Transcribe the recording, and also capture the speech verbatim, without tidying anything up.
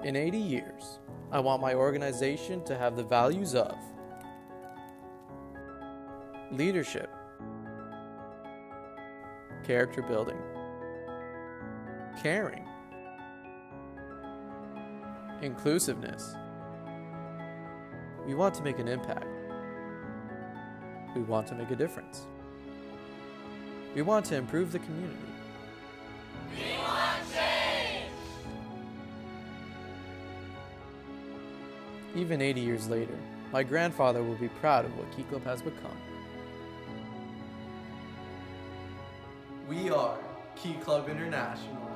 In eighty years, I want my organization to have the values of leadership, character building, caring, inclusiveness. We want to make an impact. We want to make a difference. We want to improve the community. We want change! Even eighty years later, my grandfather will be proud of what Key Club has become. We are Key Club International.